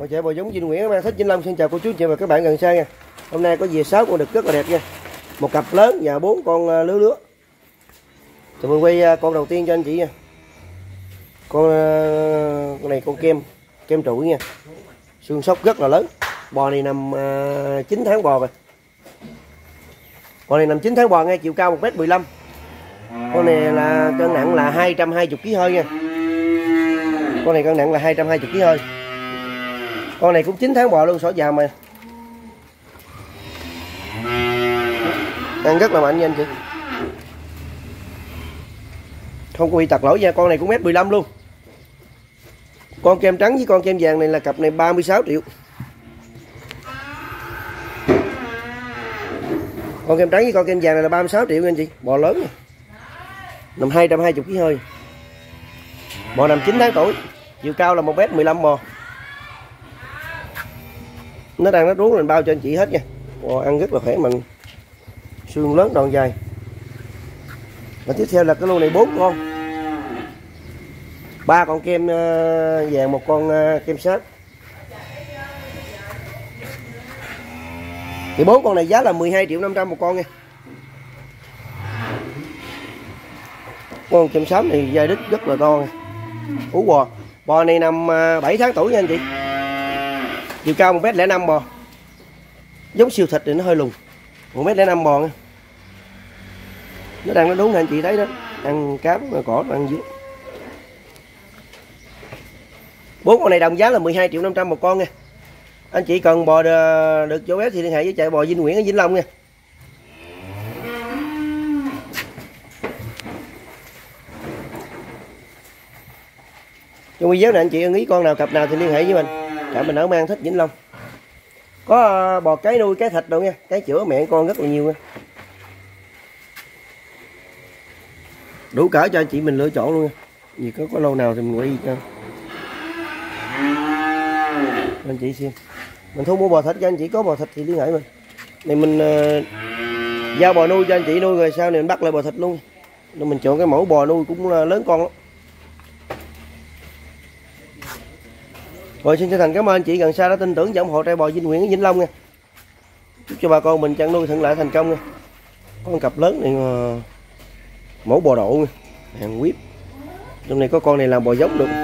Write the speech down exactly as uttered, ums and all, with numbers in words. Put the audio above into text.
Mọi trẻ bò giống Vinh Nguyễn mang thích Vĩnh Long xin chào cô chú chị và các bạn gần xa nha. Hôm nay có về sáu con đực rất là đẹp nha. Một cặp lớn và bốn con lứa lứa. Thì mình quay con đầu tiên cho anh chị nha. Con con này con kem, kem trụi nha. Xương sóc rất là lớn. Bò này nằm uh, chín tháng bò rồi. Con này nằm chín tháng bò ngay, chiều cao một mét mười lăm. Con này là cân nặng là hai trăm hai mươi ki lô gam hơi nha. Con này cân nặng là hai trăm hai mươi ki lô gam hơi. Con này cũng chín tháng bò luôn, sổ già mà. Ăn rất là mạnh nha anh chị. Không có bị tật lỗi nha, con này cũng mét mười lăm luôn. Con kem trắng với con kem vàng này là cặp này ba mươi sáu triệu. Con kem trắng với con kem vàng này là ba mươi sáu triệu nha anh chị. Bò lớn này. Nằm hai trăm hai mươi ki lô gam hơi. Bò nằm chín tháng tuổi, chiều cao là một mét mười lăm bò. Nó đang nó ruống lên bao cho anh chị hết nha. Bò ăn rất là khỏe mạnh. Xương lớn đòn dài. Và tiếp theo là cái lô này bốn con. Ba con kem vàng, một con kem sáp. Thì bốn con này giá là mười hai triệu năm trăm một con nha. Con kem sáp này dai đít rất là to nha. Ú bò. Bò này nằm bảy tháng tuổi nha anh chị. Chiều cao một mét lẻ năm bò. Giống siêu thịt thì nó hơi lùn. một mét lẻ năm bò nha. Nó đang nó đúng nè anh chị thấy đó. Ăn cám, cỏ, ăn dưới. Bốn con này đồng giá là mười hai triệu năm trăm một con nha. Anh chị cần bò được chỗ bé thì liên hệ với chạy bò Vinh Nguyễn ở Vĩnh Long nha. Trong video này anh chị ưng ý con nào cặp nào thì liên hệ với mình. Trạm mình ở Mang Thích Vĩnh Long. Có bò cái nuôi, cái thịt đâu nha. Cái chữa mẹ con rất là nhiều nha. Đủ cỡ cho anh chị mình lựa chọn luôn nha. Vì có có lâu nào thì mình quay cho anh chị xem. Mình thu mua bò thịt cho anh chị, có bò thịt thì liên hệ mình. Này mình uh, giao bò nuôi cho anh chị nuôi rồi sau này mình bắt lại bò thịt luôn. Nên mình chọn cái mẫu bò nuôi cũng lớn con lắm. Rồi xin chân thành cảm ơn anh chị gần xa đã tin tưởng và ủng hộ trai bò Vinh Nguyễn ở Vĩnh Long nha. Chúc cho bà con mình chăn nuôi thuận lợi thành công nha. Có con cặp lớn này mà mẫu bò độ nha, hàng huyết. Trong này có con này làm bò giống được.